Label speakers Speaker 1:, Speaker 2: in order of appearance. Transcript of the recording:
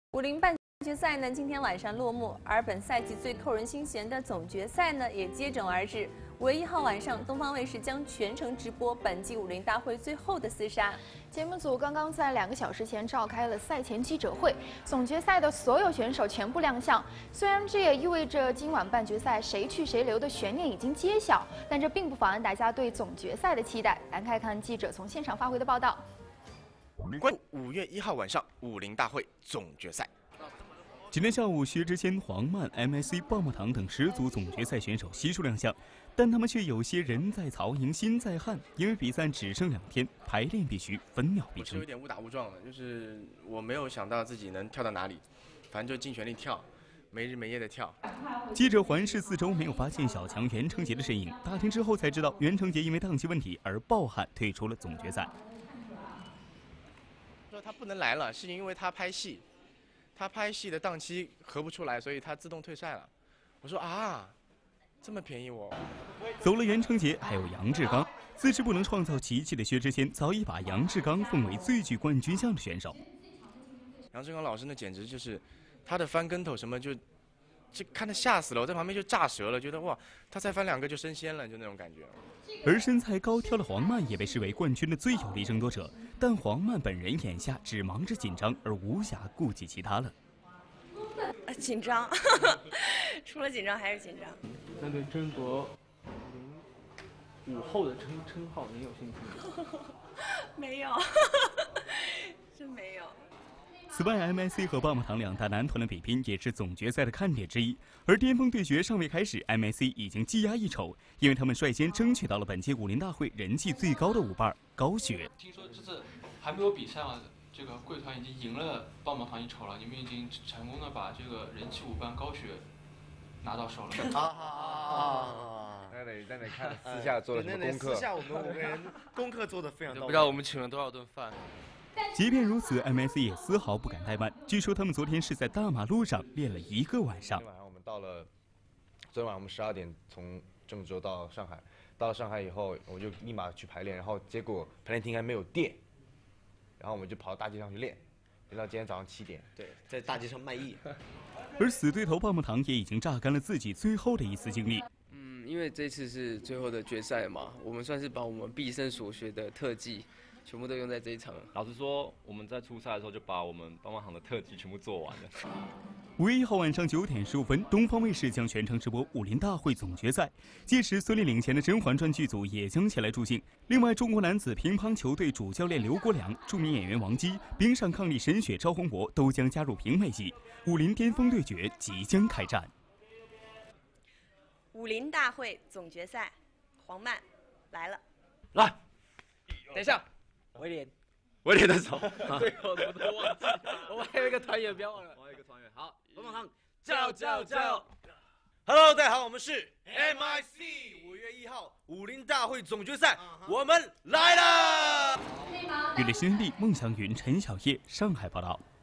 Speaker 1: 50半决赛呢，今天晚上落幕，而本赛季最扣人心弦的总决赛呢，也接踵而至。5月1号晚上，东方卫视将全程直播本季50大会最后的厮杀。
Speaker 2: 节目组刚刚在2个小时前召开了赛前记者会，总决赛的所有选手全部亮相。虽然这也意味着今晚半决赛谁去谁留的悬念已经揭晓，但这并不妨碍大家对总决赛的期待。来看看记者从现场发回的报道。
Speaker 3: 关注5月1号晚上50大会总决赛。
Speaker 4: 今天下午，薛之谦、黄曼、MIC、棒棒糖等10组总决赛选手悉数亮相，但他们却有些人在曹营心在汉，因为比赛只剩2天，排练必须分秒必争。
Speaker 3: 我是有点误打误撞的，就是我没有想到自己能跳到哪里，反正就尽全力跳，没日没夜的跳。
Speaker 4: 记者环视4周，没有发现小强袁成杰的身影。打听之后才知道，袁成杰因为档期问题而抱憾退出了总决赛。
Speaker 3: 说他不能来了，是因为他拍戏。他拍戏的档期合不出来，所以他自动退赛了。我说啊，这么便宜我。
Speaker 4: 走了袁成杰，还有杨志刚。自知不能创造奇迹的薛之谦，早已把杨志刚奉为最具冠军相的选手。
Speaker 3: 杨志刚老师那简直就是他的翻跟头什么就看得吓死了，我在旁边就炸舌了，觉得哇，他再翻2个就升仙了，就那种感觉。
Speaker 4: 而身材高挑的黄曼也被视为冠军的最有力争夺者，但黄曼本人眼下只忙着紧张，而无暇顾及其他了。
Speaker 5: 紧张，除了紧张还是紧张。
Speaker 6: 那对争夺午后的称号，您有信心吗？
Speaker 5: 没有，真没有。
Speaker 4: 此外 ，MIC 和棒棒糖2大男团的比拼也是总决赛的看点之一。而巅峰对决尚未开始 ，MIC 已经技压一筹，因为他们率先争取到了本届50大会人气最高的舞伴高雪。
Speaker 6: 听说这次还没有比赛嘛，这个贵团已经赢了棒棒糖一筹了，你们已经成功的把这个人气舞伴高雪拿到手了。
Speaker 7: 那得看私下做了什么功课。
Speaker 3: 私下我们5个人功课做得非常到位。
Speaker 6: 不知道我们请了多少顿饭。
Speaker 4: 即便如此 ，MIC 也丝毫不敢怠慢。据说他们昨天是在大马路上练了1个晚上。
Speaker 7: 昨天晚上我们昨天晚上我们12点从郑州到上海，到了上海以后，我就立马去排练，然后结果排练厅还没有电，然后我们就跑到大街上去练到今天早上7点。
Speaker 3: 对，在大街上卖艺。
Speaker 4: 而死对头棒棒糖也已经榨干了自己最后的一丝精力。
Speaker 8: 因为这次是最后的决赛嘛，我们算是把我们毕生所学的特技全部都用在这一场。
Speaker 9: 老实说，我们在初赛的时候就把我们棒棒糖的特技全部做完了。
Speaker 4: 5月1号晚上9点15分，东方卫视将全程直播50大会总决赛。届时，孙俪领衔的《甄嬛传》剧组也将前来助兴。另外，中国男子乒乓球队主教练刘国梁、著名演员王姬、冰上抗力神雪赵宏博都将加入评委席。50巅峰对决即将开战。
Speaker 5: 50大会总决赛，黄曼来了。
Speaker 6: 来，等一下。威廉的手，最后我都忘记了。我们还有一个团员，不要忘了。我还有一个团员，好，棒棒糖，加油加油加油
Speaker 3: ！Hello， 大家好，我们是 MIC。5月1号50大会总决赛，我们来了。
Speaker 4: 娱乐新势力孟祥云、陈小叶，上海报道。